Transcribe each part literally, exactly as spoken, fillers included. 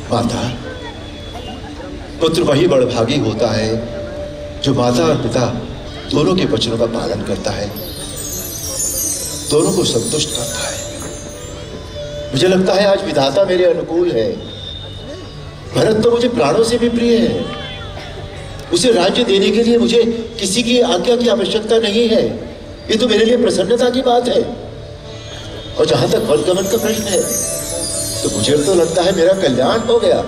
माता, पुत्र वही बड़भागी होता है जो माता और पिता दोनों के वचनों का पालन करता है, दोनों को संतुष्ट करता है। मुझे लगता है आज विधाता मेरे अनुकूल है। भरत तो मुझे प्राणों से भी प्रिय है। उसे राज्य देने के लिए मुझे किसी की आज्ञा की आवश्यकता नहीं है। ये तो मेरे लिए प्रसन्नता की बात है। और जहां तक वनगमन का प्रश्न है तो मुझे तो लगता है मेरा कल्याण हो गया।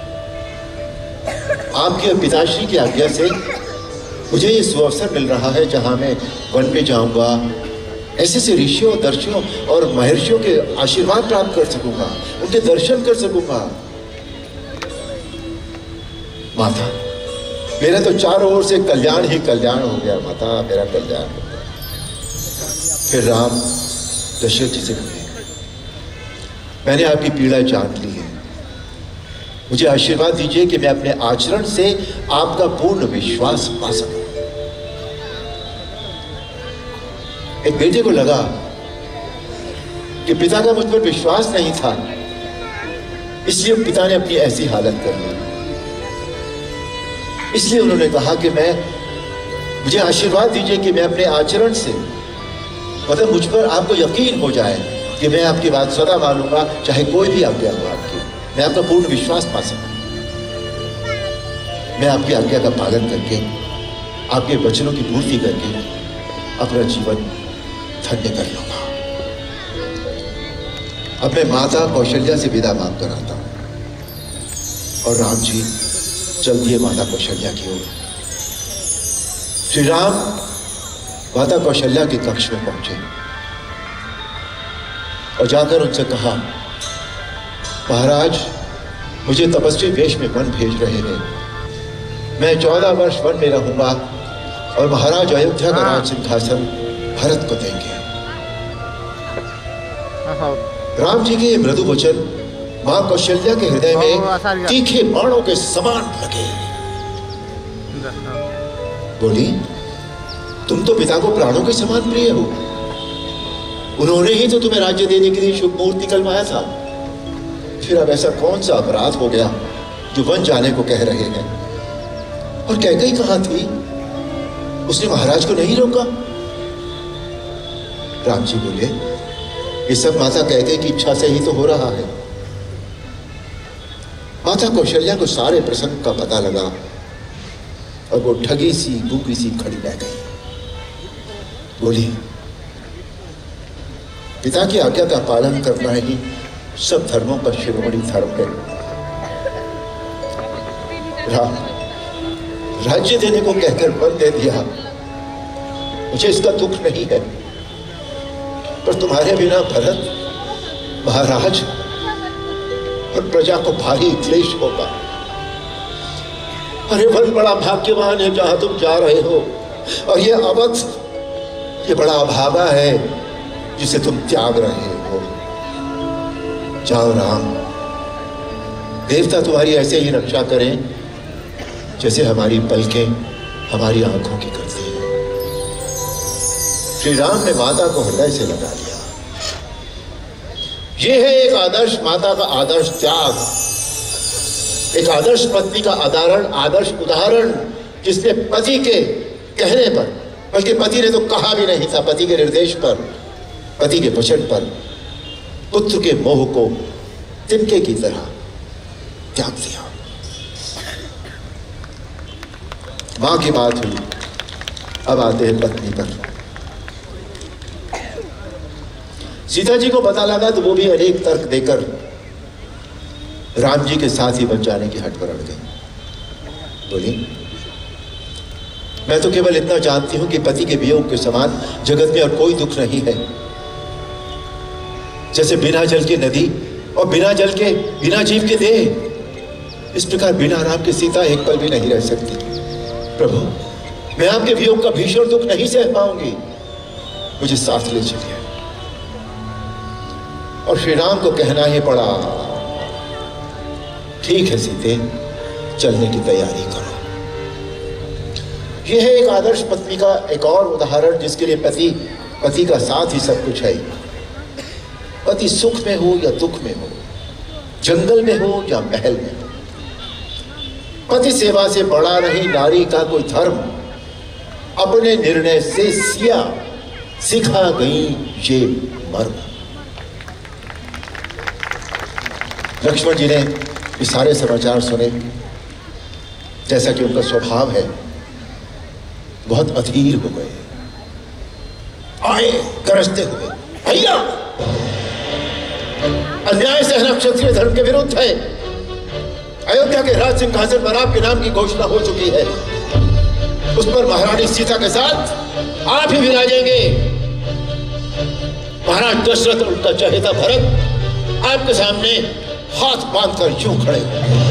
आपके पिताश्री की आज्ञा से मुझे ये सुअवसर मिल रहा है जहां मैं वन पे जाऊंगा, ऐसे से ऋषियों, दर्शियों और महर्षियों के आशीर्वाद प्राप्त कर सकूंगा, उनके दर्शन कर सकूंगा। माता, मेरा तो चारों ओर से कल्याण ही कल्याण हो गया। माता, मेरा कल्याण हो गया। फिर राम दशरथ जी से कहे, मैंने आपकी पीड़ा जान ली है। मुझे आशीर्वाद दीजिए कि मैं अपने आचरण से आपका पूर्ण विश्वास पा सकूं। एक बेटे को लगा कि पिता का मुझ पर विश्वास नहीं था, इसलिए पिता ने अपनी ऐसी हालत कर ली। इसलिए उन्होंने कहा कि मैं मुझे आशीर्वाद दीजिए कि मैं अपने आचरण से, मतलब मुझ पर आपको यकीन हो जाए कि मैं आपकी बात सदा मानूंगा, चाहे कोई भी आज्ञा हो आपकी, मैं आपका पूर्ण विश्वास पा सकूं। मैं आपकी आज्ञा का पालन करके, आपके वचनों की पूर्ति करके अपना जीवन धन्य कर लूंगा। अब मैं माता कौशल्या से विदा मांग कर आता हूं। और राम जी चल दिए माता कौशल्या की ओर। श्री राम माता कौशल्या के कक्ष में पहुंचे और जाकर उनसे कहा, महाराज, मुझे तपस्वी वेश में वन भेज रहे हैं। मैं चौदह वर्ष वन में रहूंगा और महाराज अयोध्या का राज सिंहासन भरत को देंगे। राम जी के मृदु वचन मां कौशल्या के हृदय में तीखे बाणों के समान लगे। बोली, तुम तो पिता को प्राणों के समान प्रिय हो। उन्होंने ही तो तुम्हें राज्य देने के लिए शुभ मुहूर्त निकलवाया था। फिर अब ऐसा कौन सा अपराध हो गया जो वन जाने को कह रहे हैं? और कैकेयी कहां थी? उसने महाराज को नहीं रोका। राम जी बोले, ये सब माता कैकेयी की इच्छा से ही तो हो रहा है। माता कौशल्या को सारे प्रसंग का पता लगा और वो ठगी सी गूंगी सी खड़ी रह गई। बोली, पिता की आज्ञा का पालन करना ही सब धर्मों का शिरोमणि धर्म है। राम, राज्य देने को कहकर वन दे दिया, मुझे इसका दुख नहीं है, पर तुम्हारे बिना भरत, महाराज और प्रजा को भारी क्लेश होगा। अरे वन बड़ा भाग्यवान है जहां तुम जा रहे हो, और ये अवध, ये बड़ा अभागा है जिसे तुम त्याग रहे हो। जाओ राम, देवता तुम्हारी ऐसे ही रक्षा करें जैसे हमारी पलकें हमारी आंखों की करती हैं। श्री राम ने माता को हृदय से लगा लिया। यह है एक आदर्श माता का आदर्श त्याग, एक आदर्श पत्नी का आदरण आदर्श उदाहरण, जिसने पति के कहने पर, बल्कि पति ने तो कहा भी नहीं था, पति के निर्देश पर, पति के वचन पर पुत्र के मोह को तिनके की तरह त्याग दिया। मां की बात हुई, अब आते हैं पत्नी पर। सीता जी को पता लगा तो वो भी अनेक तर्क देकर राम जी के साथ ही बन जाने की हट पर अड़ गई। बोली, मैं तो केवल इतना जानती हूं कि पति के वियोग के समान जगत में और कोई दुख नहीं है। जैसे बिना जल के नदी और बिना जल के बिना जीव के देह, इस प्रकार बिना राम के सीता एक पल भी नहीं रह सकती। प्रभु, मैं आपके वियोग का भीषण दुख नहीं सह पाऊंगी, मुझे साथ ले चलिए। और श्री राम को कहना ही पड़ा, ठीक है सीते, चलने की तैयारी करो। यह है एक आदर्श पत्नी का एक और उदाहरण, जिसके लिए पति पति का साथ ही सब कुछ है। पति सुख में हो या दुख में हो, जंगल में हो या महल में हो, पति सेवा से बड़ा नहीं नारी का कोई धर्म। अपने निर्णय से सिया सिखा गई ये मर्म। लक्ष्मण जी ने ये सारे समाचार सुने। जैसा कि उनका स्वभाव है, बहुत अधीर हो गए। आए गरजते हुए, भैया अन्याय सहना क्षत्रिय धर्म के विरुद्ध है। अयोध्या के राज सिंहासन पर आपके नाम की घोषणा हो चुकी है। उस पर महारानी सीता के साथ आप ही विराजेंगे। महाराज दशरथ और उनका चहेता भरत आपके सामने हाथ बांधकर यूं खड़े हो।